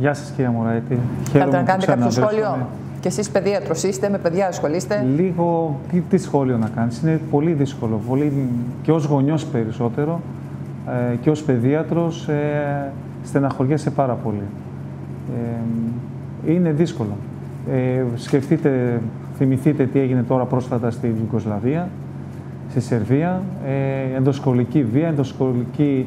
Γεια σας κυρία Μωραήτη. Θέλετε να κάνετε κάποιο σχόλιο? Και εσείς παιδίατρος είστε, με παιδιά ασχολείστε? Λίγο, τι σχόλιο να κάνεις. Είναι πολύ δύσκολο. Και ως γονιός περισσότερο και ως παιδίατρος στεναχωριέσαι πάρα πολύ. Είναι δύσκολο. Θυμηθείτε τι έγινε τώρα πρόσφατα στη Ιουγκοσλαβία, στη Σερβία. Ενδοσχολική βία, ενδοσχολική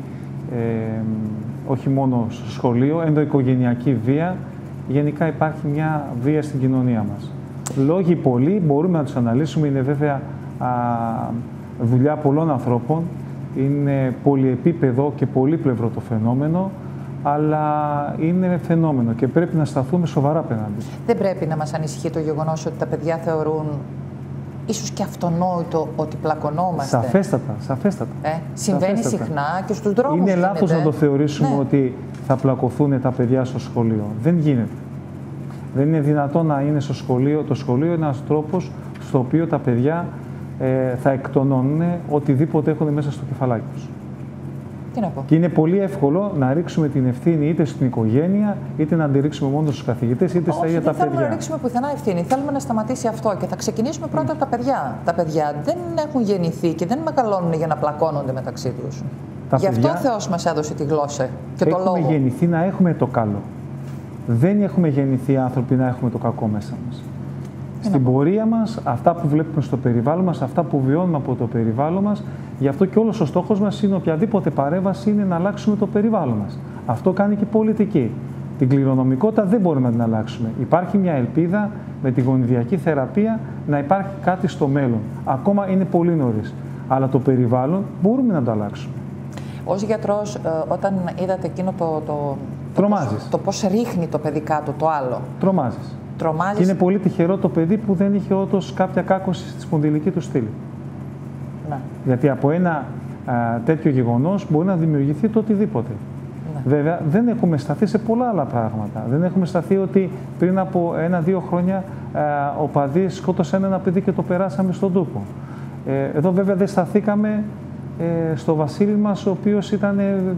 όχι μόνο στο σχολείο, ενδοοικογενειακή βία. Γενικά υπάρχει μια βία στην κοινωνία μας. Λόγοι πολλοί, μπορούμε να τους αναλύσουμε, είναι βέβαια δουλειά πολλών ανθρώπων, είναι πολυεπίπεδο και πολύπλευρο το φαινόμενο, αλλά είναι φαινόμενο και πρέπει να σταθούμε σοβαρά απέναντι. Δεν πρέπει να μας ανησυχεί το γεγονός ότι τα παιδιά θεωρούν ίσως και αυτονόητο ότι πλακωνόμαστε? Σαφέστατα. Συμβαίνει συχνά και στους δρόμους. Είναι λάθος να το θεωρήσουμε ότι θα πλακωθούν τα παιδιά στο σχολείο. Δεν γίνεται. Δεν είναι δυνατόν να είναι στο σχολείο. Το σχολείο είναι ένας τρόπος στο οποίο τα παιδιά θα εκτονώνουν οτιδήποτε έχουν μέσα στο κεφαλάκι τους. Τι να πω. Και είναι πολύ εύκολο να ρίξουμε την ευθύνη είτε στην οικογένεια, είτε να τη ρίξουμε μόνο στους καθηγητές, είτε στα ίδια τα παιδιά. Δεν θέλουμε να ρίξουμε πουθενά ευθύνη. Θέλουμε να σταματήσει αυτό και θα ξεκινήσουμε πρώτα από τα παιδιά. Τα παιδιά δεν έχουν γεννηθεί και δεν μεγαλώνουν για να πλακώνονται μεταξύ τους. Γι' αυτό ο Θεός μας έδωσε τη γλώσσα και το λόγο. Έχουμε γεννηθεί να έχουμε το καλό. Δεν έχουμε γεννηθεί άνθρωποι να έχουμε το κακό μέσα μας. Στην πορεία μας, αυτά που βλέπουμε στο περιβάλλον μας, αυτά που βιώνουμε από το περιβάλλον μας, γι' αυτό και όλος ο στόχος μας είναι οποιαδήποτε παρέμβαση είναι να αλλάξουμε το περιβάλλον μας. Αυτό κάνει και η πολιτική. Την κληρονομικότητα δεν μπορούμε να την αλλάξουμε. Υπάρχει μια ελπίδα με τη γονιδιακή θεραπεία να υπάρχει κάτι στο μέλλον. Ακόμα είναι πολύ νωρίς. Αλλά το περιβάλλον μπορούμε να το αλλάξουμε. Ως γιατρός, όταν είδατε εκείνο το πώς ρίχνει το παιδί κάτω το άλλο. Τρομάζεις. Και είναι πολύ τυχερό το παιδί που δεν είχε όντως κάποια κάκωση στη σπονδυλική του στήλη. Ναι. Γιατί από ένα τέτοιο γεγονός μπορεί να δημιουργηθεί το οτιδήποτε. Ναι. Βέβαια, δεν έχουμε σταθεί σε πολλά άλλα πράγματα. Δεν έχουμε σταθεί ότι πριν από 1-2 χρόνια οπαδοί σκότωσαν ένα παιδί και το περάσαμε στον τοίχο. Εδώ βέβαια δεν σταθήκαμε στο βασίλη μας, ο οποίος ήταν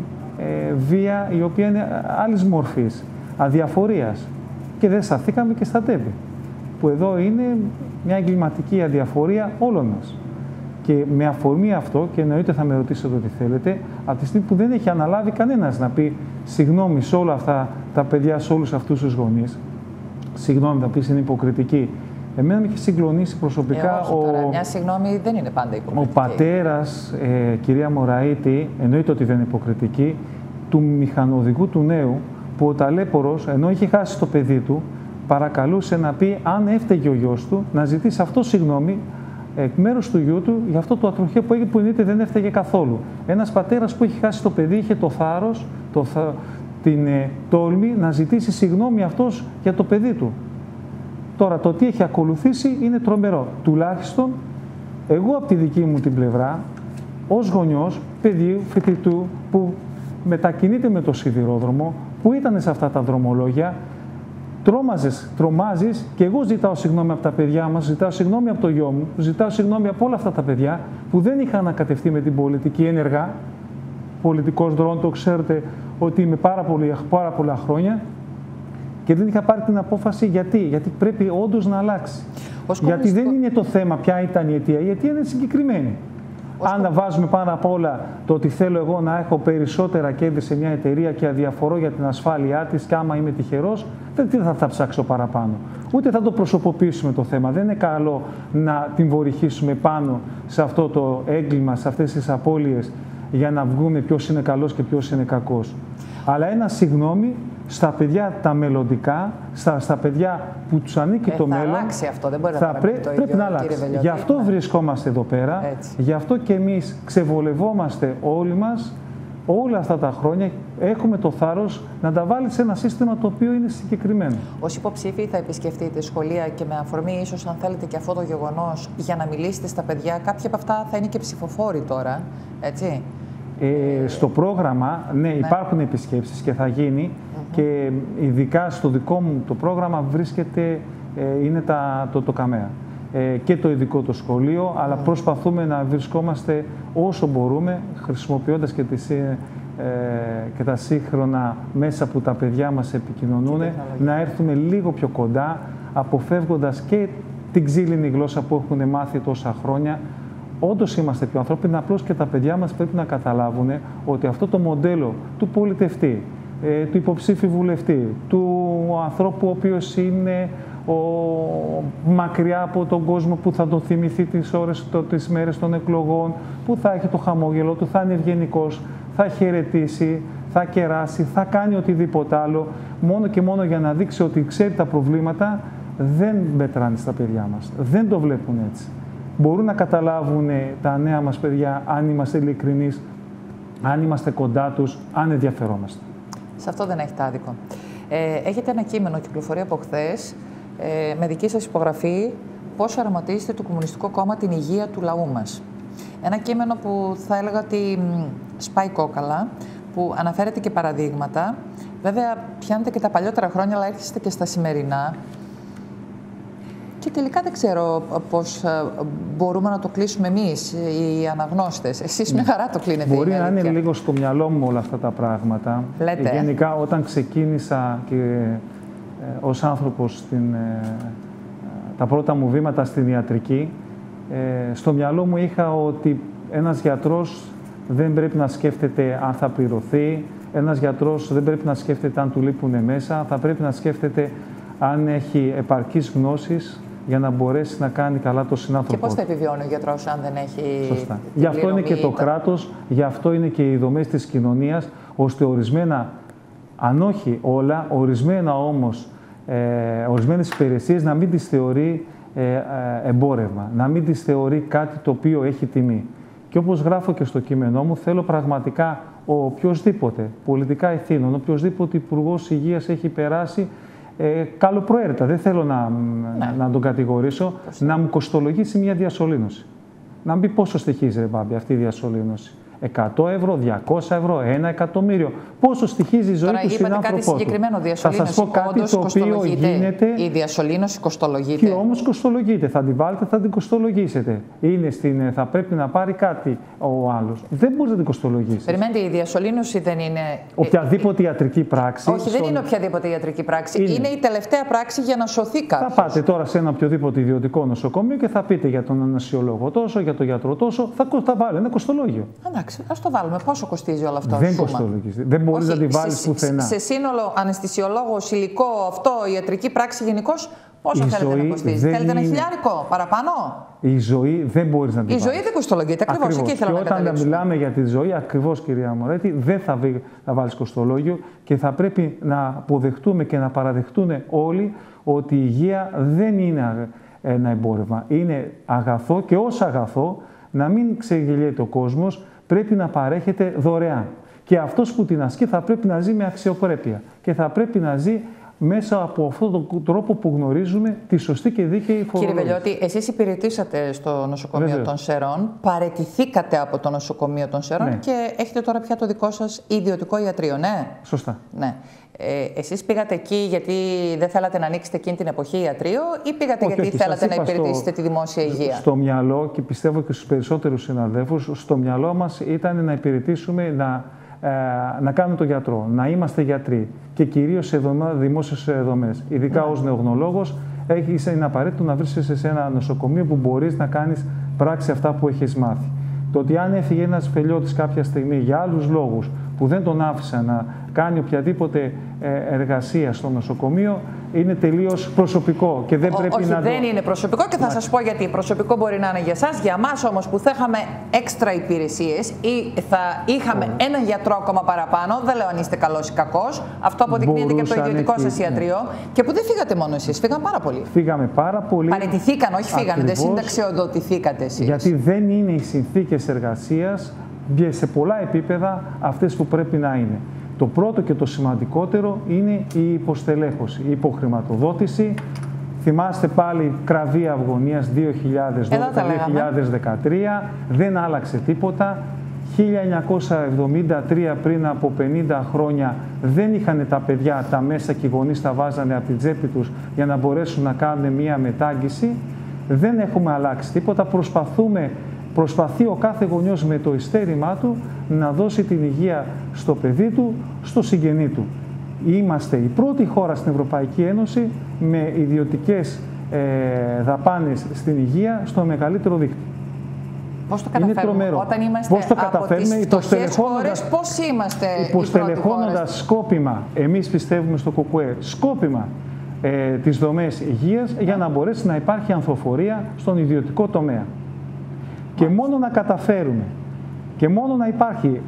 βία η οποία είναι άλλης μορφής, αδιαφορίας. Και δεν σταθήκαμε και στα τέμπη, που εδώ είναι μια εγκληματική αδιαφορία όλων μας. Και με αφορμή αυτό, και εννοείται θα με ρωτήσετε ό,τι θέλετε, από τη στιγμή που δεν έχει αναλάβει κανένας να πει συγγνώμη σε όλα αυτά τα παιδιά, σε όλους αυτούς τους γονείς, συγγνώμη, θα πεις είναι υποκριτική. Εμένα με έχει συγκλονίσει προσωπικά μια συγγνώμη δεν είναι πάντα υποκριτική. Ο πατέρας, κυρία Μωραήτη, εννοείται ότι δεν είναι υποκριτική, του μηχανοδηγού του νέου, που ο ταλέπορος, ενώ είχε χάσει το παιδί του, παρακαλούσε να πει αν έφταιγε ο γιος του, να ζητήσει αυτό συγγνώμη εκ μέρους του γιού του για αυτό το ατροχείο που έγινε, που εννοείται δεν έφταιγε καθόλου. Ένας πατέρας που είχε χάσει το παιδί είχε το θάρρος, την τόλμη να ζητήσει συγγνώμη αυτός για το παιδί του. Τώρα το τι έχει ακολουθήσει είναι τρομερό. Τουλάχιστον εγώ από τη δική μου την πλευρά, ως γονιός, παιδιού, φοιτητού που μετακινείται με το σιδηρόδρομο, που ήταν σε αυτά τα δρομολόγια, τρομάζεις και εγώ ζητάω συγγνώμη από τα παιδιά μας, ζητάω συγγνώμη από το γιο μου, ζητάω συγγνώμη από όλα αυτά τα παιδιά που δεν είχαν ανακατευτεί με την πολιτική ενεργά. Πολιτικός δρόμο, το ξέρετε ότι είμαι πάρα πολλά χρόνια και δεν είχα πάρει την απόφαση γιατί πρέπει όντως να αλλάξει. Γιατί δεν είναι το θέμα ποια ήταν η αιτία, η αιτία είναι συγκεκριμένη. Αν βάζουμε πάνω απ' όλα το ότι θέλω εγώ να έχω περισσότερα κέρδη σε μια εταιρεία και αδιαφορώ για την ασφάλειά της και άμα είμαι τυχερός, δεν θα ψάξω παραπάνω. Ούτε θα το προσωποποιήσουμε το θέμα. Δεν είναι καλό να την βορυχίσουμε πάνω σε αυτό το έγκλημα, σε αυτές τις απώλειες για να βγούμε ποιος είναι καλός και ποιος είναι κακός. Αλλά ένα συγγνώμη στα παιδιά τα μελλοντικά, στα παιδιά που τους ανήκει το μέλλον, θα αλλάξει αυτό, δεν μπορεί να παραμείνει το ίδιο, πρέπει να αλλάξει. Γι' αυτό βρισκόμαστε εδώ πέρα, γι' αυτό και εμείς ξεβολευόμαστε όλοι μας, όλα αυτά τα χρόνια έχουμε το θάρρος να τα βάλει σε ένα σύστημα το οποίο είναι συγκεκριμένο. Ως υποψήφοι θα επισκεφτείτε σχολεία και με αφορμή ίσως αν θέλετε και αυτό το γεγονός για να μιλήσετε στα παιδιά, κάποια από αυτά θα είναι και ψηφοφόροι τώρα, έτσι. Στο πρόγραμμα, ναι, υπάρχουν επισκέψεις και θα γίνει και ειδικά στο δικό μου το πρόγραμμα βρίσκεται, είναι το ΚΑΜΕΑ και το ειδικό το σχολείο, αλλά προσπαθούμε να βρισκόμαστε όσο μπορούμε χρησιμοποιώντας και τις και τα σύγχρονα μέσα που τα παιδιά μας επικοινωνούν, να έρθουμε λίγο πιο κοντά, αποφεύγοντας και την ξύλινη γλώσσα που έχουν μάθει τόσα χρόνια. Όντως είμαστε πιο ανθρώπινοι, απλώς και τα παιδιά μας πρέπει να καταλάβουν ότι αυτό το μοντέλο του πολιτευτή, του υποψήφιου βουλευτή, του ανθρώπου ο οποίος είναι μακριά από τον κόσμο που θα τον θυμηθεί τις μέρες των εκλογών, που θα έχει το χαμόγελο του, θα είναι ευγενικός, θα χαιρετήσει, θα κεράσει, θα κάνει οτιδήποτε άλλο, μόνο και μόνο για να δείξει ότι ξέρει τα προβλήματα, δεν μετράνε στα παιδιά μας. Δεν το βλέπουν έτσι. Μπορούν να καταλάβουν τα νέα μας παιδιά αν είμαστε ειλικρινείς, αν είμαστε κοντά τους, αν ενδιαφερόμαστε. Σε αυτό δεν έχετε άδικο. Έχετε ένα κείμενο, κυκλοφορεί από χθες, με δική σας υπογραφή, πώς οραματίζετε το Κομμουνιστικό Κόμμα την υγεία του λαού μας. Ένα κείμενο που θα έλεγα ότι σπάει κόκαλα, που αναφέρεται και παραδείγματα. Βέβαια, πιάνετε και τα παλιότερα χρόνια, αλλά έρχεστε και στα σημερινά. Και τελικά δεν ξέρω πώς μπορούμε να το κλείσουμε εμείς, οι αναγνώστες. Εσείς με χαρά το κλείνετε. Μπορεί να είναι λίγο στο μυαλό μου όλα αυτά τα πράγματα. Λέτε. Γενικά, όταν ξεκίνησα και ως άνθρωπος τα πρώτα μου βήματα στην ιατρική, στο μυαλό μου είχα ότι ένας γιατρός δεν πρέπει να σκέφτεται αν θα πληρωθεί, ένας γιατρός δεν πρέπει να σκέφτεται αν του λείπουν μέσα, θα πρέπει να σκέφτεται αν έχει επαρκείς γνώσεις για να μπορέσει να κάνει καλά το συνάνθρωπό του. Και πώς θα επιβιώνει ο γιατρός αν δεν έχει. Σωστά. Γι' αυτό είναι και το κράτος, γι' αυτό είναι και οι δομές της κοινωνίας, ώστε ορισμένα, αν όχι όλα, ορισμένα όμως, ορισμένες υπηρεσίες να μην τις θεωρεί εμπόρευμα, να μην τις θεωρεί κάτι το οποίο έχει τιμή. Και όπως γράφω και στο κείμενό μου, θέλω πραγματικά ο οποιοσδήποτε πολιτικά ηθήνων, ο οποιοσδήποτε υπουργός υγείας έχει περάσει, καλοπροαίρετα, δεν θέλω να τον κατηγορήσω, να μου κοστολογήσει μια διασωλήνωση. Να μου πει πόσο στοιχίζει, ρε Μπάμπη, αυτή η διασωλήνωση. 100 ευρώ, 200 ευρώ, 1 εκατομμύριο. Πόσο στοιχίζει η ζωή του συνάνθρωπου. Τώρα είπατε κάτι συγκεκριμένο, διασωλήνωση. Θα σας πω κάτι το οποίο γίνεται. Η διασωλήνωση κοστολογείται. Και όμως κοστολογείται. Θα την βάλετε, θα την κοστολογήσετε. Θα πρέπει να πάρει κάτι ο άλλος. Δεν μπορεί να την κοστολογήσει. Περιμένετε, η διασωλήνωση δεν είναι. Οποιαδήποτε ιατρική πράξη. Όχι, δεν είναι οποιαδήποτε ιατρική πράξη. Είναι η τελευταία πράξη για να σωθεί κάποιος. Θα πάτε τώρα σε ένα οποιοδήποτε ιδιωτικό νοσοκομείο και θα πείτε για τον ανασιολόγο τόσο, για τον γιατρό τόσο. Θα βάλει ένα κοστολόγιο. Ας το βάλουμε. Πόσο κοστίζει όλο αυτό? Δεν κοστολογίζει. Δεν μπορείς να τη βάλεις πουθενά. Σε σύνολο αναισθησιολόγος, υλικό, αυτό, ιατρική πράξη γενικώς, πόσο θέλετε να κοστίζει? Θέλετε ένα χιλιάρικο παραπάνω? Η ζωή δεν μπορείς να τη βάλεις. Η ζωή δεν κοστολογείται. Ακριβώς εκεί ήθελα να καταλήξω. Και όταν μιλάμε για τη ζωή, ακριβώς κυρία Μωρέτη, δεν θα βάλεις κοστολόγιο και θα πρέπει να αποδεχτούμε και να παραδεχτούν όλοι ότι η υγεία δεν είναι ένα εμπόρευμα. Είναι αγαθό και ως αγαθό να μην ξεγελιέται ο κόσμος. Πρέπει να παρέχεται δωρεάν. Και αυτός που την ασκεί θα πρέπει να ζει με αξιοπρέπεια. Και θα πρέπει να ζει μέσα από αυτόν τον τρόπο που γνωρίζουμε τη σωστή και δίκαιη φορολόγηση. Κύριε Βελιώτη, εσείς υπηρετήσατε στο νοσοκομείο των Σερών, παραιτηθήκατε από το νοσοκομείο των Σερών και έχετε τώρα πια το δικό σας ιδιωτικό ιατρείο, ναι? Σωστά. Ναι. Εσείς πήγατε εκεί γιατί δεν θέλατε να ανοίξετε εκείνη την εποχή ιατρείο ή πήγατε γιατί θέλατε να υπηρετήσετε τη δημόσια υγεία? Στο μυαλό, και πιστεύω και στους περισσότερους συναδέλφους, στο μυαλό μας ήταν να υπηρετήσουμε, να κάνουμε τον γιατρό, να είμαστε γιατροί και κυρίως σε δημόσιες δομές. Ειδικά ως νεογνωλόγος, είναι απαραίτητο να βρίσκεσαι σε ένα νοσοκομείο που μπορείς να κάνεις πράξη αυτά που έχεις μάθει. Το ότι αν έφυγε ένας φελιώτης κάποια στιγμή για άλλους λόγους που δεν τον άφησαν να κάνει οποιαδήποτε εργασία στο νοσοκομείο, είναι τελείως προσωπικό και δεν πρέπει όχι, να δεν είναι προσωπικό και θα σας πω γιατί. Προσωπικό μπορεί να είναι για εσάς, για εμάς όμως που θα είχαμε έξτρα υπηρεσίες ή θα είχαμε έναν γιατρό ακόμα παραπάνω, δεν λέω αν είστε καλός ή κακός, αυτό αποδεικνύεται και από το ιδιωτικό σας ιατρίο, και που δεν φύγατε μόνο εσείς, φύγαν πάρα πολλοί. Φύγαμε πάρα πολύ. Παραιτηθήκαν, όχι φύγανε, δεν συνταξιοδοτηθήκατε εσείς. Γιατί δεν είναι οι συνθήκες εργασίας σε πολλά επίπεδα αυτές που πρέπει να είναι. Το πρώτο και το σημαντικότερο είναι η υποστελέχωση, η υποχρηματοδότηση. Θυμάστε πάλι κραβή αυγωνίας 2012-2013, δεν άλλαξε τίποτα. 1973, πριν από 50 χρόνια, δεν είχαν τα παιδιά τα μέσα και οι γονείς τα βάζανε από την τσέπη τους για να μπορέσουν να κάνουν μία μετάγγιση. Δεν έχουμε αλλάξει τίποτα. Προσπαθούμε Προσπαθεί ο κάθε γονιός με το ειστέρημά του να δώσει την υγεία στο παιδί του, στο συγγενή του. Είμαστε η πρώτη χώρα στην Ευρωπαϊκή Ένωση με ιδιωτικές δαπάνες στην υγεία στο μεγαλύτερο δίκτυο. Πώς το καταφέρουμε, όταν είμαστε από τις φτωχές χώρες, πώς είμαστε υποστελεχώνοντας σκόπιμα, εμείς πιστεύουμε στο ΚΚΕ, σκόπιμα τις δομές υγείας για να μπορέσει να υπάρχει ανθοφορία στον ιδιωτικό τομέα. Και μόνο να καταφέρουμε και μόνο να υπάρχει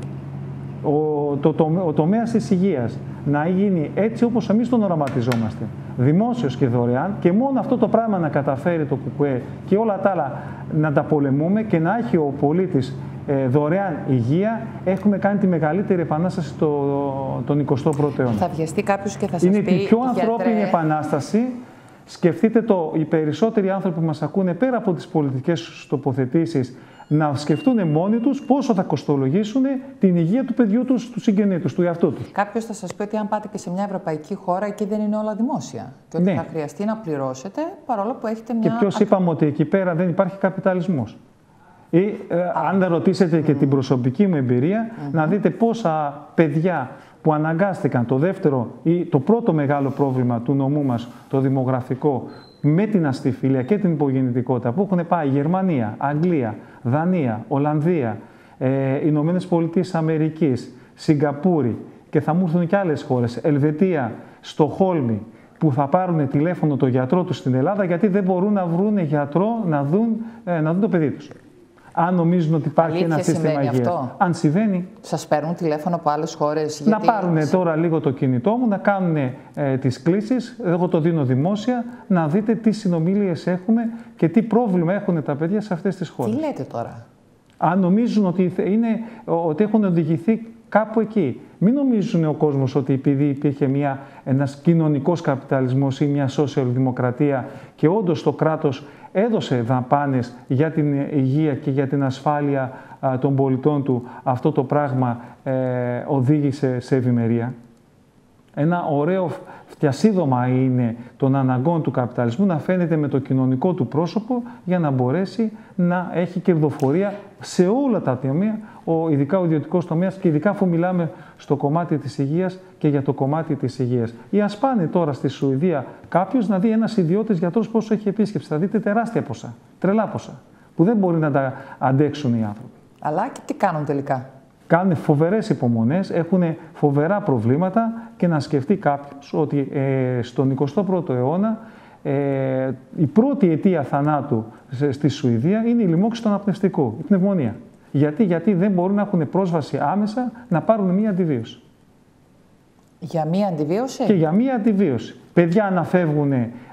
ο τομέας της υγείας να γίνει έτσι όπως εμείς τον οραματιζόμαστε, δημόσιος και δωρεάν, και μόνο αυτό το πράγμα να καταφέρει το ΚΚΕ και όλα τα άλλα να τα πολεμούμε και να έχει ο πολίτης δωρεάν υγεία, έχουμε κάνει τη μεγαλύτερη επανάσταση τον 21ο αιώνα. Θα βιαστεί κάποιος και θα σας πει, είναι η πιο ανθρώπινη επανάσταση. Σκεφτείτε οι περισσότεροι άνθρωποι που μας ακούνε, πέρα από τις πολιτικές τοποθετήσεις, να σκεφτούν μόνοι τους πόσο θα κοστολογήσουν την υγεία του παιδιού τους, του συγγενή τους, του εαυτού τους. Κάποιος θα σας πει ότι αν πάτε και σε μια ευρωπαϊκή χώρα, εκεί δεν είναι όλα δημόσια. Και ότι θα χρειαστεί να πληρώσετε παρόλο που έχετε μια. Και ποιος είπαμε ότι εκεί πέρα δεν υπάρχει καπιταλισμός. Ή αν ρωτήσετε και την προσωπική μου εμπειρία, να δείτε πόσα παιδιά που αναγκάστηκαν το δεύτερο ή το πρώτο μεγάλο πρόβλημα του νομού μας, το δημογραφικό, με την αστιφίλια και την υπογεννητικότητα, που έχουν πάει Γερμανία, Αγγλία, Δανία, Ολλανδία, Ηνωμένες Πολιτείες Αμερικής, Σιγκαπούρη, και θα μου έρθουν και άλλες χώρες, Ελβετία, Στοχόλμη, που θα πάρουν τηλέφωνο το γιατρό τους στην Ελλάδα γιατί δεν μπορούν να βρουν γιατρό να δουν το παιδί τους. Αν νομίζουν ότι υπάρχει ένα σύστημα υγείας. Αν συμβαίνει. Σας παίρνουν τηλέφωνο από άλλες χώρες? Να πάρουν τώρα λίγο το κινητό μου, να κάνουν τις κλήσεις, εγώ το δίνω δημόσια, να δείτε τι συνομιλίες έχουμε και τι πρόβλημα έχουν τα παιδιά σε αυτές τις χώρες. Τι λέτε τώρα? Αν νομίζουν ότι έχουν οδηγηθεί κάπου εκεί. Μην νομίζουν ο κόσμος ότι επειδή υπήρχε ένας κοινωνικός καπιταλισμός ή μια σοσιαλδημοκρατία και όντως το κράτος έδωσε δαπάνες για την υγεία και για την ασφάλεια των πολιτών του, αυτό το πράγμα οδήγησε σε ευημερία. Ένα ωραίο φτιασίδωμα είναι των αναγκών του καπιταλισμού να φαίνεται με το κοινωνικό του πρόσωπο για να μπορέσει να έχει κερδοφορία σε όλα τα τομέα, ειδικά ο ιδιωτικός τομέας και ειδικά αφού μιλάμε στο κομμάτι της υγείας και για το κομμάτι της υγείας. Ή ας πάνε τώρα στη Σουηδία κάποιος να δει ένας ιδιώτης γιατρός πόσο έχει επίσκεψη. Θα δείτε τεράστια ποσά, τρελά ποσά, που δεν μπορεί να τα αντέξουν οι άνθρωποι. Αλλά και τι κάνουν τελικά? Κάνουν φοβερές υπομονές, έχουν φοβερά προβλήματα και να σκεφτεί κάποιος ότι στον 21ο αιώνα η πρώτη αιτία θανάτου στη Σουηδία είναι η λοιμώξη του αναπνευστικού, η πνευμονία. Γιατί δεν μπορούν να έχουν πρόσβαση άμεσα να πάρουν μία αντιβίωση. Για μία αντιβίωση? Και για μία αντιβίωση. Παιδιά να φεύγουν...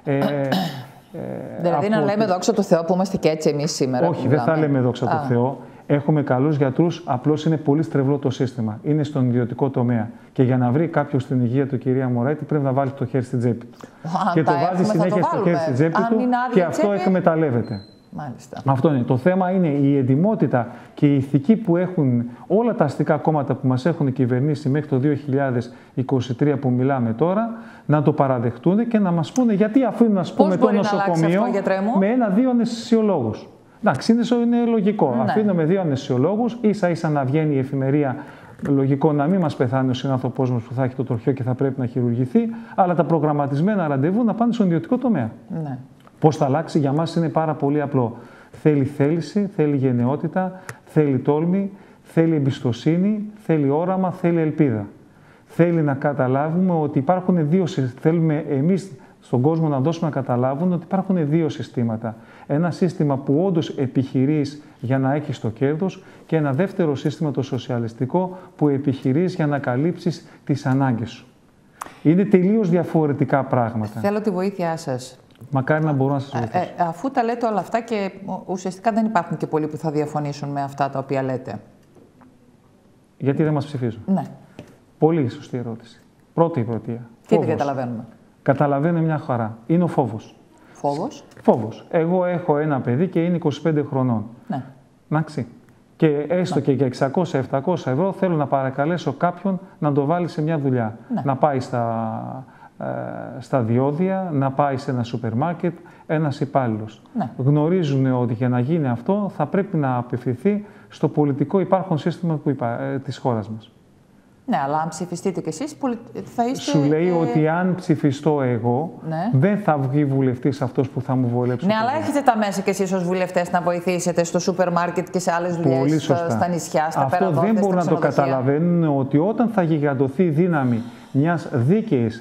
δηλαδή να λέμε δόξα τω Θεώ που είμαστε και έτσι εμείς σήμερα? Όχι, δεν θα λέμε δόξα τω Θεώ. Έχουμε καλούς γιατρούς, απλώς είναι πολύ στρεβλό το σύστημα. Είναι στον ιδιωτικό τομέα. Και για να βρει κάποιος την υγεία του, κυρία Μωράητη, πρέπει να βάλει το χέρι στην τσέπη του. Και το βάζει συνέχεια στο χέρι στην τσέπη του και αυτό εκμεταλλεύεται. Μάλιστα. Αυτό είναι. Το θέμα είναι η εντιμότητα και η ηθική που έχουν όλα τα αστικά κόμματα που μας έχουν κυβερνήσει μέχρι το 2023 που μιλάμε τώρα, να το παραδεχτούν και να μας πούνε γιατί αφήνουν, ας πούμε, το νοσοκομείο με 1-2 αναισθησιολόγους. Εντάξει, είναι λογικό. Ναι. Αφήνουμε 2 αναισθησιολόγους, ίσα-ίσα να βγαίνει η εφημερία. Λογικό να μην μας πεθάνει ο συνάνθρωπός μας που θα έχει το τροχιό και θα πρέπει να χειρουργηθεί, αλλά τα προγραμματισμένα ραντεβού να πάνε στον ιδιωτικό τομέα. Ναι. Πώς θα αλλάξει για μας είναι πάρα πολύ απλό. Θέλει θέληση, θέλει γενναιότητα, θέλει τόλμη, θέλει εμπιστοσύνη, θέλει όραμα, θέλει ελπίδα. Θέλει να καταλάβουμε ότι υπάρχουν δύο συστήματα. Θέλουμε εμείς στον κόσμο να δώσουμε να καταλάβουν ότι υπάρχουν δύο συστήματα. Ένα σύστημα που όντως επιχειρείς για να έχεις το κέρδος και ένα δεύτερο σύστημα, το σοσιαλιστικό, που επιχειρείς για να καλύψεις τις ανάγκες σου. Είναι τελείως διαφορετικά πράγματα. Θέλω τη βοήθειά σας. Μακάρι να μπορώ να σας βοηθήσω. Αφού τα λέτε όλα αυτά και ουσιαστικά δεν υπάρχουν και πολλοί που θα διαφωνήσουν με αυτά τα οποία λέτε. Γιατί δεν μας ψηφίζουν? Ναι. Πολύ σωστή ερώτηση. Πρώτη πρωτεία. Τι δεν καταλαβαίνουμε? Καταλαβαίνω μια χαρά. Είναι ο φόβος. Φόβος? Φόβος. Εγώ έχω ένα παιδί και είναι 25 χρονών. Ναι. Εντάξει. Και έστω και για 600-700 ευρώ θέλω να παρακαλέσω κάποιον να το βάλει σε μια δουλειά. Ναι. Να πάει στα διόδια, να πάει σε ένα σούπερ μάρκετ ένας υπάλληλος. Ναι. Γνωρίζουν ότι για να γίνει αυτό θα πρέπει να απευθυνθεί στο πολιτικό υπάρχον σύστημα της χώρας μας. Ναι, αλλά αν ψηφιστείτε κι εσείς, θα είστε... Σου λέει ότι αν ψηφιστώ εγώ, δεν θα βγει βουλευτής αυτός που θα μου βολέψει. Ναι, αλλά έχετε τα μέσα κι εσείς ως βουλευτές να βοηθήσετε στο σούπερ μάρκετ και σε άλλες δουλειές, στα νησιά, στα πέρα αυτό δεν μπορούν να το καταλαβαίνουν, ότι όταν θα γιγαντωθεί η δύναμη μιας δίκαιης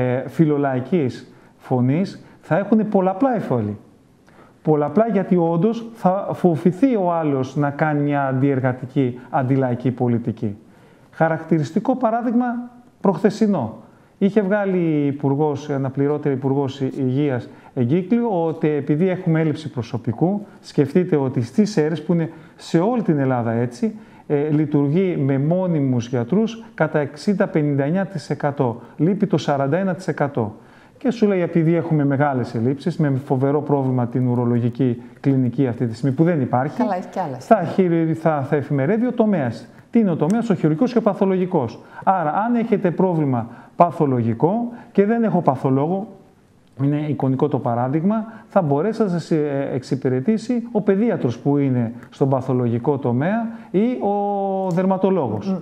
φιλολαϊκής φωνής, θα έχουν πολλαπλά εφόλη. Πολλαπλά, γιατί όντως θα φοβηθεί ο άλλος να κάνει μια αντιεργατική, αντιλαϊκή πολιτική. Χαρακτηριστικό παράδειγμα προχθεσινό. Είχε βγάλει αναπληρώτηρη υπουργός Υγείας εγκύκλιο ότι επειδή έχουμε έλλειψη προσωπικού, σκεφτείτε ότι στις αίρες, που είναι σε όλη την Ελλάδα έτσι, λειτουργεί με μόνιμους γιατρούς κατά 60-59%. Λείπει το 41%. Και σου λέει, επειδή έχουμε μεγάλες ελλείψεις, με φοβερό πρόβλημα την ουρολογική κλινική αυτή τη στιγμή που δεν υπάρχει, καλά, έχει κι άλλες. Θα εφημερεύει ο τομέας. Τι είναι ο τομέας? Ο χειρουργικός και ο παθολογικός. Άρα, αν έχετε πρόβλημα παθολογικό και δεν έχω παθολόγο, είναι εικονικό το παράδειγμα, θα μπορέσει να σας εξυπηρετήσει ο παιδίατρος που είναι στον παθολογικό τομέα ή ο δερματολόγος.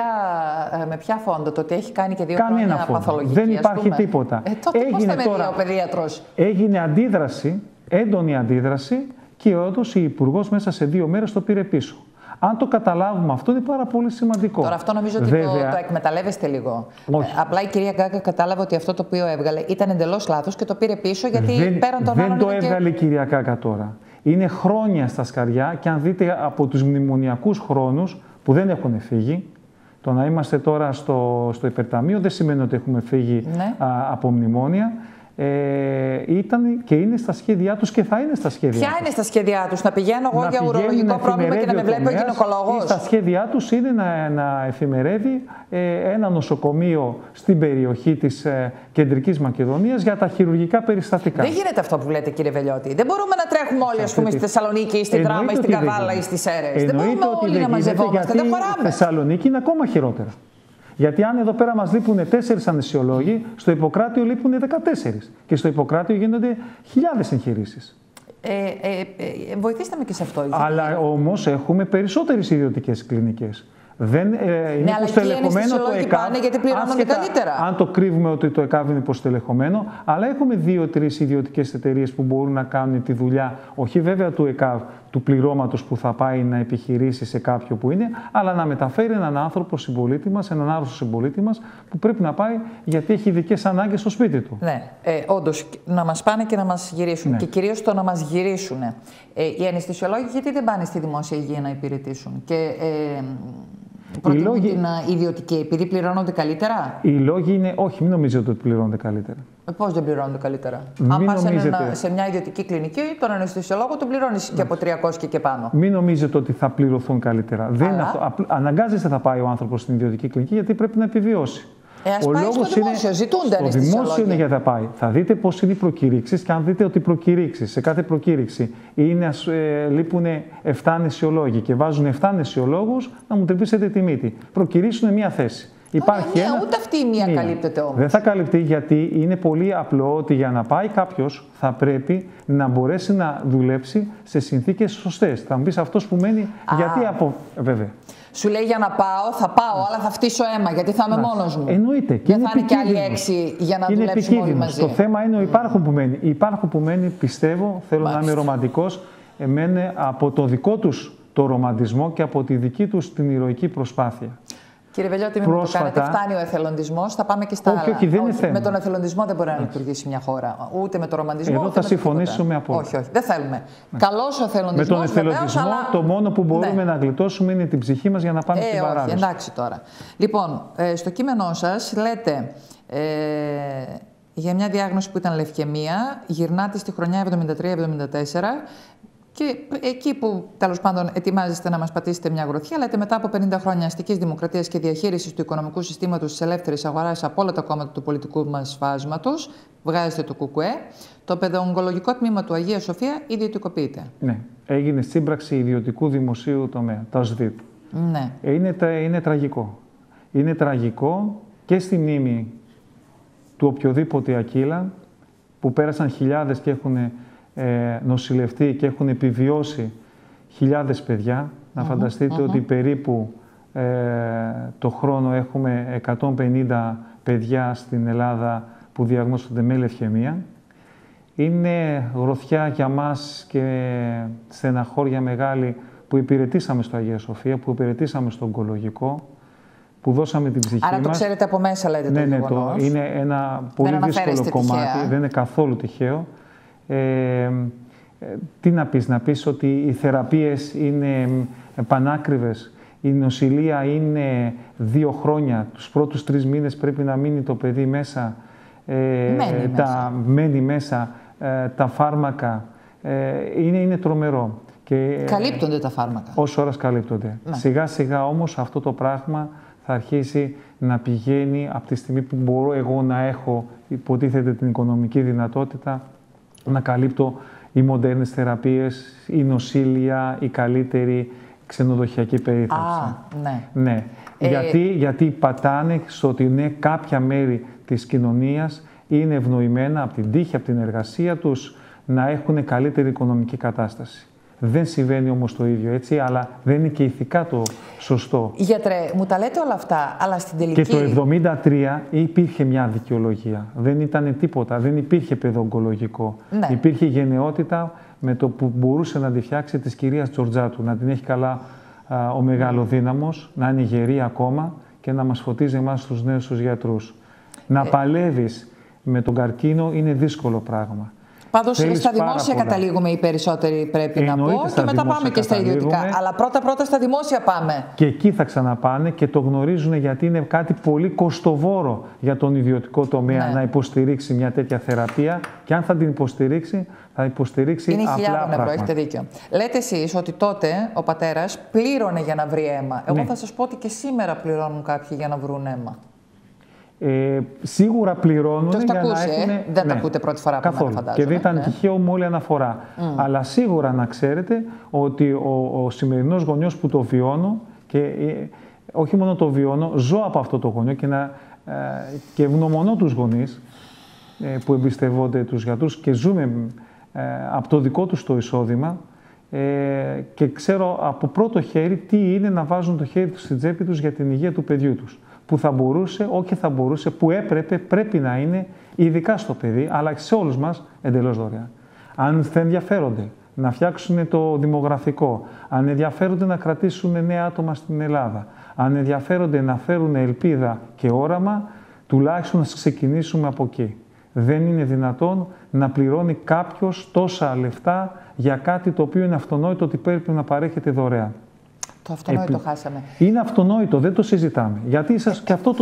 Με ποια φόντο? Το ότι έχει κάνει και 2 χρόνια παθολογική? Δεν υπάρχει τίποτα. Τότε πώς θα με δει ο παιδίατρος? Έγινε αντίδραση, έντονη αντίδραση, και όντως η υπουργός μέσα σε 2 μέρες το πήρε πίσω. Αν το καταλάβουμε αυτό, είναι πάρα πολύ σημαντικό. Τώρα αυτό νομίζω ότι το εκμεταλλεύεστε λίγο. Απλά η κυρία Γκάγκα κατάλαβε ότι αυτό το οποίο έβγαλε ήταν εντελώς λάθος και το πήρε πίσω, γιατί πέραν των άλλων... Δεν το έβγαλε η κυρία Γκάγκα τώρα. Είναι χρόνια στα σκαριά, και αν δείτε από τους μνημονιακούς χρόνους που δεν έχουν φύγει, το να είμαστε τώρα στο υπερταμείο δεν σημαίνει ότι έχουμε φύγει από μνημόνια. Ήταν και είναι στα σχέδιά τους και θα είναι στα σχέδιά τους. Ποια είναι στα σχέδιά τους? Να πηγαίνω εγώ για ουρολογικό πρόβλημα και να με βλέπει ο γυναικολόγος? Στα σχέδιά τους είναι να εφημερεύει ένα νοσοκομείο στην περιοχή της Κεντρικής Μακεδονίας για τα χειρουργικά περιστατικά. Δεν γίνεται αυτό που λέτε, κύριε Βελιώτη. Δεν μπορούμε να τρέχουμε όλοι, ας πούμε, στη Θεσσαλονίκη ή στην Δράμα ή στην Καβάλα ή στις Σέρρες. Δεν μπορούμε όλοι να μαζευόμαστε. Δεν χωράμε. Στη Θεσσαλονίκη είναι ακόμα χειρότερα. Γιατί αν εδώ πέρα μας λείπουν 4 αναισιολόγοι, στο Ιπποκράτιο λείπουν 14. Και στο Ιπποκράτιο γίνονται χιλιάδες εγχειρήσεις. Βοηθήστε με και σε αυτό. Αλλά όμως έχουμε περισσότερες ιδιωτικές κλινικές. Δεν είναι υποστελεχωμένο το ΕΚΑΒ. Πάνε γιατί πληρώνονται καλύτερα. Αν το κρύβουμε ότι το ΕΚΑΒ είναι υποστελεχωμένο, αλλά έχουμε 2-3 ιδιωτικές εταιρείες που μπορούν να κάνουν τη δουλειά, όχι βέβαια του ΕΚΑΒ, του πληρώματος που θα πάει να επιχειρήσει σε κάποιο που είναι, αλλά να μεταφέρει έναν άνθρωπο συμπολίτη μας, έναν άρρωστο συμπολίτη μας, που πρέπει να πάει γιατί έχει ειδικές ανάγκες στο σπίτι του. Ναι, όντως, να μας πάνε και να μας γυρίσουν. Ναι. Και κυρίως το να μας γυρίσουν. Οι αναισθησιολόγοι γιατί δεν πάνε στη δημόσια υγεία να υπηρετήσουν? Και προτιμούν την ιδιωτική, επειδή πληρώνονται καλύτερα? Οι λόγοι είναι, όχι, μην νομίζετε ότι πληρώνονται καλύτερα. Πώς δεν πληρώνονται καλύτερα? Αν πας σε μια ιδιωτική κλινική, τον αναισθησιολόγο τον πληρώνεις και από 300 και πάνω. Μην νομίζετε ότι θα πληρωθούν καλύτερα. Αναγκάζεστε θα πάει ο άνθρωπος στην ιδιωτική κλινική, γιατί πρέπει να επιβιώσει. Ας πάει στο δημόσιο, ζητούνται αναισθησιολόγοι. Στο δημόσιο είναι για να πάει. Θα δείτε πώς είναι οι προκηρύξεις, και αν δείτε ότι σε κάθε προκήρυξη λείπουν 7 αναισθιολόγοι και βάζουν 7 αναισθιολόγους, να μου τρυπήσετε τη μύτη. Προκηρύσουν μια θέση. Υπάρχει ούτε αυτή η μία καλύπτεται όμως. Δεν θα καλυπτεί, γιατί είναι πολύ απλό ότι για να πάει κάποιος θα πρέπει να μπορέσει να δουλέψει σε συνθήκες σωστές. Θα μου πεις, αυτός που μένει, γιατί βέβαια. Σου λέει, για να πάω, θα πάω, αλλά θα φτύσω αίμα, γιατί θα είμαι μόνος μου. Εννοείται. Και δεν θα είναι κι άλλοι 6 για να δουλέψουμε όλοι μαζί. Το θέμα είναι ο υπάρχον που μένει. Οι υπάρχον που μένει, πιστεύω, θέλω να είμαι ρομαντικός, μένει από το δικό τους το ρομαντισμό και από τη δική τους την ηρωική προσπάθεια. Κύριε Βελιώτη, μην το κάνετε. Φτάνει ο εθελοντισμός, θα πάμε και στα άλλα. Όχι, δεν είναι θέμα. Με τον εθελοντισμό δεν μπορεί να λειτουργήσει μια χώρα. Ούτε με τον ρομαντισμό. Εδώ θα συμφωνήσουμε απόλυτα. Όχι, δεν θέλουμε. Καλός ο εθελοντισμός. Με τον εθελοντισμό, αλλά... το μόνο που μπορούμε να γλιτώσουμε είναι την ψυχή μας για να πάμε στην παράδοση. Εντάξει τώρα. Λοιπόν, στο κείμενό σας λέτε για μια διάγνωση που ήταν λευκαιμία, γυρνάτε στη χρονιά 73-74. Και εκεί που τέλος πάντων ετοιμάζεστε να μας πατήσετε μια γροθιά, λέτε μετά από 50 χρόνια αστικής δημοκρατίας και διαχείρισης του οικονομικού συστήματος της ελεύθερης αγοράς από όλα τα κόμματα του πολιτικού μας φάσματος, βγάζετε το ΚΚΕ, το παιδοογκολογικό τμήμα του Αγία Σοφία ιδιωτικοποιείται. Ναι, έγινε σύμπραξη ιδιωτικού δημοσίου τομέα, τα ΣΔΙΤ. Ναι. Είναι τραγικό. Είναι τραγικό και στη μνήμη του οποιοδήποτε Ακύλα, που πέρασαν χιλιάδες και έχουν νοσηλευτεί και έχουν επιβιώσει χιλιάδες παιδιά. Να φανταστείτε ότι περίπου το χρόνο έχουμε 150 παιδιά στην Ελλάδα που διαγνώστονται με λευχαιμία. Είναι γροθιά για μας και στεναχώρια μεγάλη που υπηρετήσαμε στο Αγία Σοφία, που υπηρετήσαμε στο ογκολογικό, που δώσαμε την ψυχή μας. Άρα το ξέρετε από μέσα, λέτε, το γεγονός. Είναι ένα πολύ δύσκολο κομμάτι, δεν είναι καθόλου τυχαίο. Τι να πεις ότι οι θεραπείες είναι πανάκριβες, η νοσηλεία είναι 2 χρόνια, τους πρώτους 3 μήνες πρέπει να μείνει το παιδί μέσα, μένει μέσα, τα φάρμακα, είναι τρομερό. Και, καλύπτονται τα φάρμακα. Όσο ώρας καλύπτονται. Ναι. Σιγά σιγά όμως αυτό το πράγμα θα αρχίσει να πηγαίνει από τη στιγμή που μπορώ εγώ να έχω, υποτίθεται, την οικονομική δυνατότητα να καλύπτω οι μοντέρνες θεραπείες, η νοσήλεια, η καλύτερη ξενοδοχειακή περίθαλψη. Ναι. Γιατί πατάνε στο ότι ναι, κάποια μέρη της κοινωνίας είναι ευνοημένα από την τύχη, από την εργασία τους, να έχουν καλύτερη οικονομική κατάσταση. Δεν συμβαίνει όμως το ίδιο έτσι, αλλά δεν είναι και ηθικά το σωστό. Γιατρέ, μου τα λέτε όλα αυτά, αλλά στην τελική... Και το 1973 υπήρχε μια δικαιολογία. Δεν ήταν τίποτα, δεν υπήρχε παιδοογκολογικό. Ναι. Υπήρχε γενναιότητα με το που μπορούσε να τη φτιάξει της κυρίας Τζορτζάτου, να την έχει καλά ο μεγαλοδύναμος, να είναι γερή ακόμα και να μας φωτίζει εμάς τους νέους τους γιατρούς. Να παλεύεις με τον καρκίνο είναι δύσκολο πράγμα. Πάντως στα δημόσια καταλήγουμε οι περισσότεροι, πρέπει να πω, και μετά πάμε και στα ιδιωτικά. Αλλά πρώτα στα δημόσια πάμε. Και εκεί θα ξαναπάνε και το γνωρίζουν, γιατί είναι κάτι πολύ κοστοβόρο για τον ιδιωτικό τομέα να υποστηρίξει μια τέτοια θεραπεία. Και αν θα την υποστηρίξει, θα υποστηρίξει είναι απλά πράγματα. Ευρώ, έχετε δίκιο. Λέτε εσείς ότι τότε ο πατέρας πλήρωνε για να βρει αίμα. Εγώ θα σας πω ότι και σήμερα πληρώνουν κάποιοι για να βρουν αίμα. Σίγουρα πληρώνουν για να έχουν... Δεν τα ακούτε πρώτη φορά από μένα, φαντάζομαι. Και δεν ήταν τυχαίο με όλη αναφορά. Αλλά σίγουρα να ξέρετε ότι ο σημερινός γονιός που το βιώνω, και όχι μόνο το βιώνω, ζω από αυτό το γονιό και ευγνωμονώ τους γονείς που εμπιστευόνται τους γιατρούς και ζούμε από το δικό τους το εισόδημα, και ξέρω από πρώτο χέρι τι είναι να βάζουν το χέρι τους στην τσέπη τους για την υγεία του παιδιού τους. Που θα μπορούσε, όχι θα μπορούσε, που πρέπει να είναι ειδικά στο παιδί, αλλά σε όλους μας εντελώς δωρεάν. Αν θα ενδιαφέρονται να φτιάξουν το δημογραφικό, αν ενδιαφέρονται να κρατήσουν νέα άτομα στην Ελλάδα, αν ενδιαφέρονται να φέρουν ελπίδα και όραμα, τουλάχιστον να ξεκινήσουμε από εκεί. Δεν είναι δυνατόν να πληρώνει κάποιος τόσα λεφτά για κάτι το οποίο είναι αυτονόητο ότι πρέπει να παρέχεται δωρεάν. Το αυτονόητο χάσαμε. Είναι αυτονόητο, δεν το συζητάμε. Γιατί και αυτό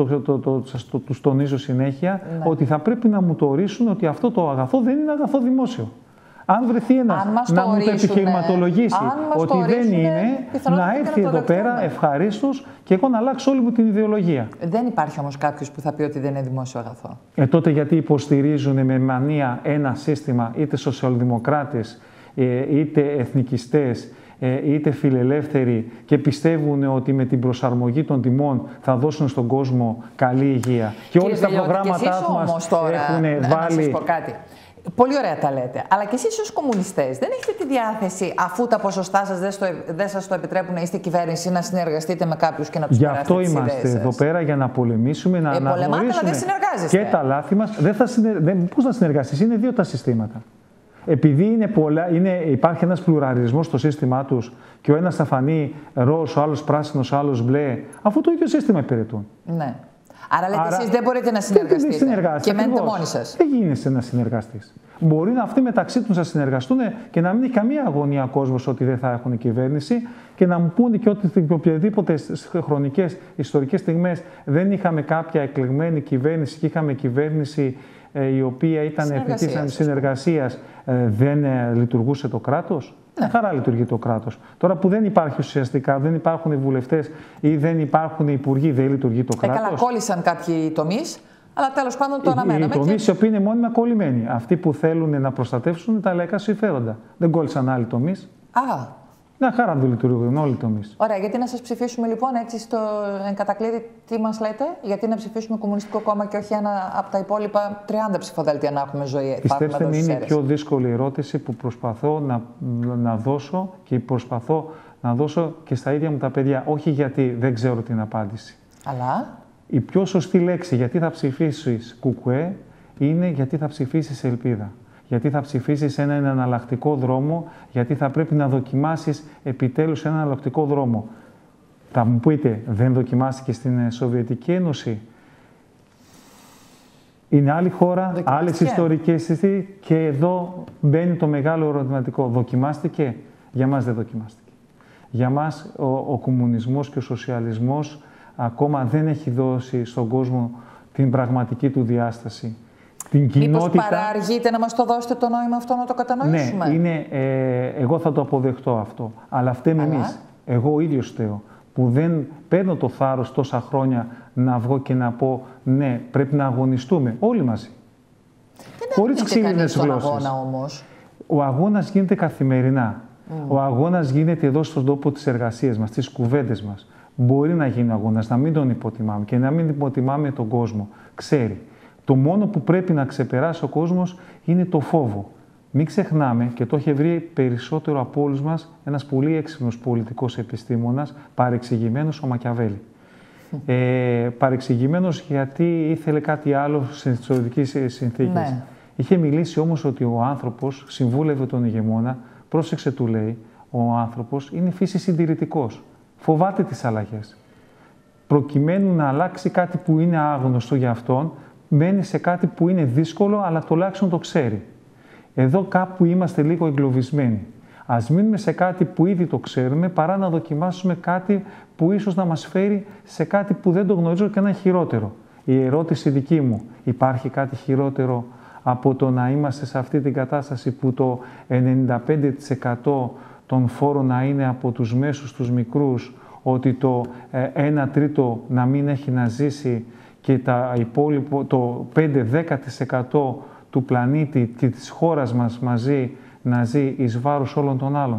τους τονίζω συνέχεια, ότι θα πρέπει να μου το ορίσουν ότι αυτό το αγαθό δεν είναι αγαθό δημόσιο. Αν βρεθεί ένας να μου το επιχειρηματολογήσει ότι δεν είναι, να έρθει εδώ πέρα ευχαρίστως και εγώ να αλλάξω όλη μου την ιδεολογία. Δεν υπάρχει όμως κάποιος που θα πει ότι δεν είναι δημόσιο αγαθό. Τότε γιατί υποστηρίζουν με μανία ένα σύστημα, είτε σοσιαλδημοκράτες, είτε εθνικιστές, είτε φιλελεύθεροι, και πιστεύουν ότι με την προσαρμογή των τιμών θα δώσουν στον κόσμο καλή υγεία. Και όλα τα προγράμματά μας έχουν βάλει... Να σας πω κάτι. Πολύ ωραία τα λέτε. Αλλά και εσείς ως κομμουνιστές δεν έχετε τη διάθεση, αφού τα ποσοστά σας δεν σας το επιτρέπουν να είστε κυβέρνηση, να συνεργαστείτε με κάποιους και να τους περάσετε τις ιδέες σας. Γι' αυτό είμαστε εδώ πέρα, για να πολεμήσουμε, να αναγνωρίσουμε και τα λάθη μας. Πώς να συνεργαστείς, είναι 2 τα συστήματα. Επειδή υπάρχει ένας πλουραλισμός στο σύστημά τους και ο ένας θα φανεί ροζ, ο άλλος πράσινος, ο άλλος μπλε, αφού το ίδιο σύστημα υπηρετούν. Ναι. Άρα λέτε εσείς δεν μπορείτε να συνεργαστείτε και μένετε μόνοι σας. Δεν γίνεσαι να συνεργαστείς. Μπορεί αυτοί μεταξύ τους να συνεργαστούν και να μην έχει καμία αγωνία ο κόσμος ότι δεν θα έχουν κυβέρνηση και να μου πούνε και ότι οποιαδήποτε χρονικές, ιστορικές στιγμές δεν είχαμε κάποια εκλεγμένη κυβέρνηση και είχαμε κυβέρνηση η οποία ήταν εθνικής συνεργασίας, δεν λειτουργούσε το κράτος. Ναι. Χαρά λειτουργεί το κράτος. Τώρα που δεν υπάρχει ουσιαστικά, δεν υπάρχουν οι βουλευτές ή δεν υπάρχουν οι υπουργοί, δεν λειτουργεί το κράτος. Καλά, κόλλησαν κάποιοι τομείς, αλλά τέλος πάντων το αναμέναμε. Οι τομείς οι οποίοι είναι μόνιμα κολλημένοι. Αυτοί που θέλουν να προστατεύσουν τα λαϊκά συμφέροντα. Δεν κόλλησαν άλλοι τομείς. Μια χαρά δεν λειτουργούν όλοι οι τομείς. Ωραία, γιατί να σας ψηφίσουμε λοιπόν έτσι στο εν κατακλείδη, τι μας λέτε, γιατί να ψηφίσουμε Κομμουνιστικό Κόμμα και όχι ένα από τα υπόλοιπα 30 ψηφοδέλτια να έχουμε ζωή. Πιστέψτε με, είναι η πιο δύσκολη ερώτηση που προσπαθώ να δώσω και προσπαθώ να δώσω και στα ίδια μου τα παιδιά. Όχι γιατί δεν ξέρω την απάντηση. Αλλά η πιο σωστή λέξη γιατί θα ψηφίσεις Κουκουέ είναι γιατί θα ψηφίσεις ελπίδα. Γιατί θα ψηφίσεις έναν εναλλακτικό δρόμο, γιατί θα πρέπει να δοκιμάσεις επιτέλους έναν εναλλακτικό δρόμο. Θα μου πείτε, δεν δοκιμάστηκε στην Σοβιετική Ένωση. Είναι άλλη χώρα, άλλες ιστορικές συστήσεις και εδώ μπαίνει το μεγάλο ερωτηματικό. Δοκιμάστηκε? Για μας δεν δοκιμάστηκε. Για μας ο κομμουνισμός και ο σοσιαλισμός ακόμα δεν έχει δώσει στον κόσμο την πραγματική του διάσταση. Μήπως παραργείτε να μας το δώσετε το νόημα αυτό να το κατανοήσουμε? Ναι, εγώ θα το αποδεχτώ αυτό. Αλλά φταίμε εμείς. Εγώ ο ίδιος φταίω. Που δεν παίρνω το θάρρος τόσα χρόνια να βγω και να πω ναι, πρέπει να αγωνιστούμε όλοι μαζί. Χωρίς ξύλινες γλώσσες. Αγώνα, όμως. Ο αγώνας γίνεται καθημερινά. Ο αγώνας γίνεται εδώ στον τόπο της εργασίας μας, στις κουβέντες μας. Μπορεί να γίνει αγώνας, να μην τον υποτιμάμε και να μην υποτιμάμε τον κόσμο. Ξέρει. Το μόνο που πρέπει να ξεπεράσει ο κόσμος είναι το φόβο. Μην ξεχνάμε, και το έχει βρει περισσότερο από όλους μας, ένας πολύ έξυπνος πολιτικός επιστήμονας, παρεξηγημένος ο Μακιαβέλη. Παρεξηγημένος γιατί ήθελε κάτι άλλο στις ιστορικές συνθήκες. Ναι. Είχε μιλήσει όμως ότι ο άνθρωπος συμβούλευε τον ηγεμόνα, πρόσεξε του λέει, ο άνθρωπος είναι φύση συντηρητικός. Φοβάται τις αλλαγές. Προκειμένου να αλλάξει κάτι που είναι άγνωστο για αυτόν, μένει σε κάτι που είναι δύσκολο, αλλά τουλάχιστον το ξέρει. Εδώ κάπου είμαστε λίγο εγκλωβισμένοι. Ας μείνουμε σε κάτι που ήδη το ξέρουμε, παρά να δοκιμάσουμε κάτι που ίσως να μας φέρει σε κάτι που δεν το γνωρίζω και ένα χειρότερο. Η ερώτηση δική μου, υπάρχει κάτι χειρότερο από το να είμαστε σε αυτή την κατάσταση που το 95% των φόρων να είναι από τους μέσους, τους μικρούς, ότι το 1/3 να μην έχει να ζήσει και το 5-10% του πλανήτη και της χώρας μας μαζί να ζει εις βάρος όλων των άλλων.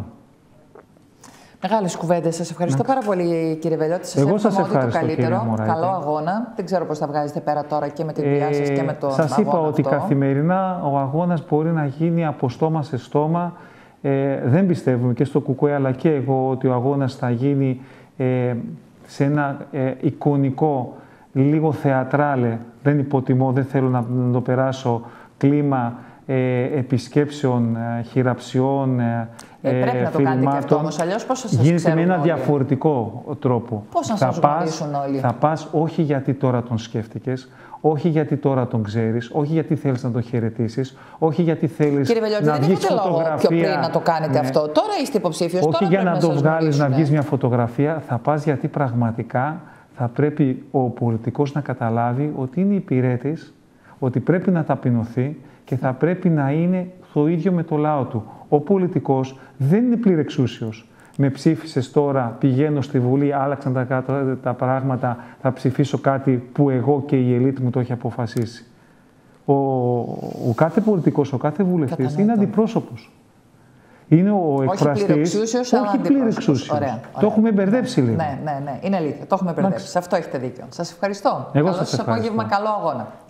Μεγάλες κουβέντες. Σας ευχαριστώ πάρα πολύ, κύριε Βελιώτη. Σας εύχομαι ό,τι το καλύτερο. Καλό αγώνα. Δεν ξέρω πώς θα βγάζετε πέρα τώρα και με τη δουλειά σας και με τον αγώνα. Σας είπα ότι καθημερινά ο αγώνας μπορεί να γίνει από στόμα σε στόμα. Δεν πιστεύουμε και στο Κουκουέ αλλά και εγώ ότι ο αγώνας θα γίνει σε ένα εικονικό, λίγο θεατράλε, δεν υποτιμώ, δεν θέλω να το περάσω, κλίμα επισκέψεων, χειραψιών, πρέπει να το κάνετε και αυτό όμως, αλλιώς πώς θα σας γίνεται με ένα όλοι. Διαφορετικό τρόπο. Πώς να σας γνωρίσουν όλοι. Θα πας όχι γιατί τώρα τον σκέφτηκες, όχι γιατί τώρα τον ξέρεις, όχι γιατί θέλεις να τον χαιρετήσεις, όχι γιατί θέλεις να βγεις φωτογραφία. Πιο πριν να το κάνετε αυτό. Τώρα είστε υποψήφιος. Όχι για να το βγάλεις, να βγεις μια φωτογραφία. Θα πας γιατί πραγματικά θα πρέπει ο πολιτικός να καταλάβει ότι είναι υπηρέτης, ότι πρέπει να ταπεινωθεί και θα πρέπει να είναι το ίδιο με το λαό του. Ο πολιτικός δεν είναι πληρεξούσιος. Με ψήφισες τώρα, πηγαίνω στη Βουλή, άλλαξαν τα πράγματα, θα ψηφίσω κάτι που εγώ και η ελίτ μου το έχει αποφασίσει. Ο κάθε πολιτικός, ο κάθε βουλευτής είναι αντιπρόσωπος. Είναι ο εκφραστής, όχι πληρεξούσιος. Το έχουμε μπερδέψει λίγο. Ναι, είναι αλήθεια. Το έχουμε μπερδέψει. Σε αυτό έχετε δίκιο. Σας ευχαριστώ. Εγώ Καλό σας σας απόγευμα, καλό αγώνα.